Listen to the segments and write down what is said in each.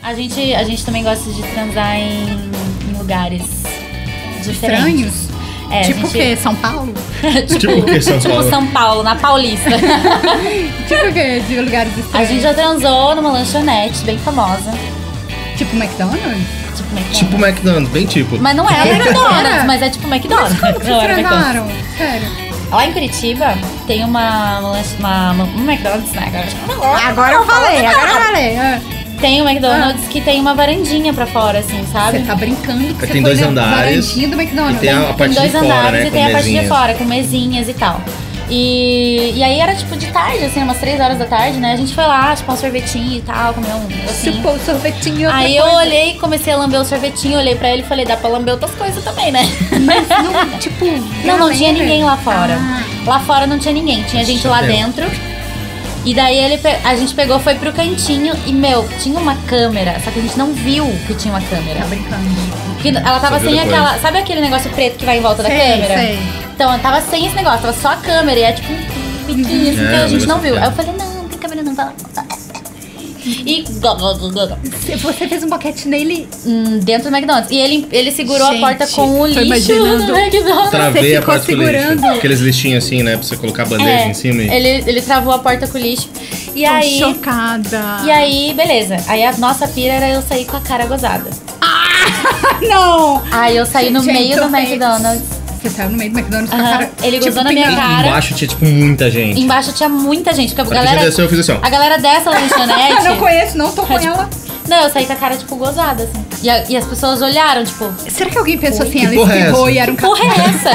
A gente também gosta de transar em lugares diferentes. Estranhos? É, tipo o quê? São Paulo? Tipo o que, São Paulo? Tipo São Paulo, na Paulista. Tipo o quê? De lugares A estranhos? gente já transou numa lanchonete bem famosa. Tipo McDonald's? Tipo McDonald's. Tipo McDonald's, bem tipo. Mas não é Era? McDonald's, mas é tipo McDonald's. Como que Não vocês era McDonald's. transaram? Sério. Lá em Curitiba tem um McDonald's, né? Agora eu falei. Ah. Tem um McDonald's que tem uma varandinha pra fora, assim, sabe? Você tá brincando que você Tem foi dois na andares. varandinha do McDonald's. E tem a parte Tem dois de fora, andares né? e tem Com a parte de mesinhas. fora, com mesinhas e tal. E aí era tipo de tarde, assim, umas 3 horas da tarde, né? A gente foi lá, tipo, um sorvetinho e tal, comer um assim. Tipo, o sorvetinho e outra Aí eu coisa. olhei, comecei a lamber o sorvetinho, olhei pra ele e falei, dá pra lamber outras coisas também, né? Mas não, tipo... Não tinha galera. ninguém lá fora. Ah. Lá fora não tinha ninguém, tinha gente lá dentro. E daí a gente pegou, foi pro cantinho e, tinha uma câmera, só que a gente não viu que tinha uma câmera. Tá brincando. Porque ela tava Você viu sem depois? aquela... Sabe aquele negócio preto que vai em volta da Sei, câmera? sei. Então, ela tava sem esse negócio, tava só a câmera. E é tipo um biquinho assim que a gente não viu. Aí eu falei, não tem câmera não, vai lá. E Você fez um boquete nele. dentro do McDonald's. E ele segurou Gente, a porta com o tô lixo imaginando. do McDonald's. Travei a ficou parte com lixo. segurando. Aqueles lixinhos assim, né? Pra você colocar a bandeja em cima e... Ele travou a porta com o lixo. E Tô aí... chocada. E aí, beleza. Aí a nossa pira era eu sair com a cara gozada. Não! Aí eu saí no Gente, meio do eu fiz. McDonald's. Você saiu no meio do McDonald's com a Aham. cara... Ele gozou na minha pingando. cara. Embaixo tinha, tipo, muita gente. Embaixo tinha muita gente. Porque a Na hora que galera... você desceu, eu fiz assim, ó. A galera dessa lanchonete... Não conheço, não tô com tipo, ela. Não, eu saí com a cara, tipo, gozada, assim. E as pessoas olharam, tipo... Será que alguém pensou assim, Que ela porra é espirrou essa? e era um Porra é essa?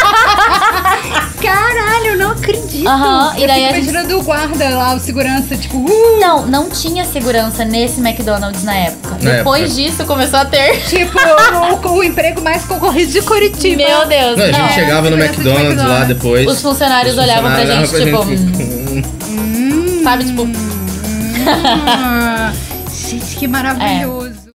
Caralho, eu não acredito. Aham, e Eu daí fico a gente- imaginando o guarda lá, o segurança, tipo... Não tinha segurança nesse McDonald's na época. Na Depois época. disso, começou a ter... Tipo, o emprego mais concorrido de Curitiba. Meu Deus, Não, a gente chegava no segurança de McDonald's lá McDonald's. depois. Os funcionários olhavam pra gente, tipo... Sabe, tipo... Gente, que maravilhoso.